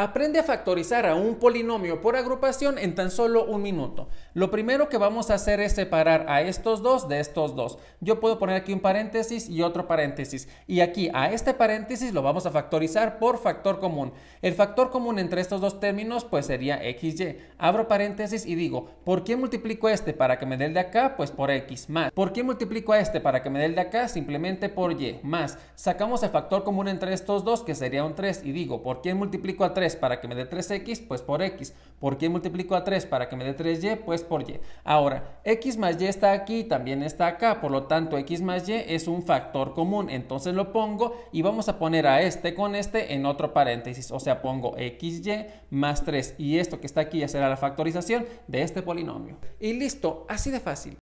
Aprende a factorizar a un polinomio por agrupación en tan solo un minuto. Lo primero que vamos a hacer es separar a estos dos de estos dos. Yo puedo poner aquí un paréntesis y otro paréntesis. Y aquí a este paréntesis lo vamos a factorizar por factor común. El factor común entre estos dos términos pues sería XY. Abro paréntesis y digo, ¿por qué multiplico este para que me dé el de acá? Pues por X más. ¿Por qué multiplico a este para que me dé el de acá? Simplemente por Y más. Sacamos el factor común entre estos dos que sería un 3 y digo, ¿por qué multiplico a 3 para que me dé 3x? Pues por x. ¿Por qué multiplico a 3 para que me dé 3y? Pues por y. Ahora, x más y está aquí, también está acá, por lo tanto x más y es un factor común, entonces lo pongo y vamos a poner a este con este en otro paréntesis, o sea, pongo xy más 3 y esto que está aquí ya será la factorización de este polinomio. Y listo, así de fácil.